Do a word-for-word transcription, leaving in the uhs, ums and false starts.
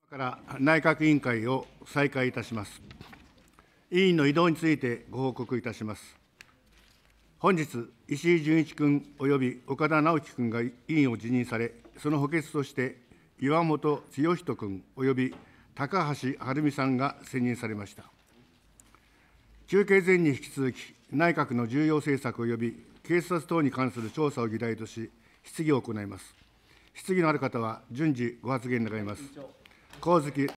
から内閣委員会を再開いたします。委員の異動についてご報告いたします。本日、石井純一君および岡田直樹君が委員を辞任され、その補欠として岩本剛人君および高橋はるみさんが選任されました。休憩前に引き続き、内閣の重要政策および警察等に関する調査を議題とし、質疑を行います。質疑のある方は順次ご発言願います。上月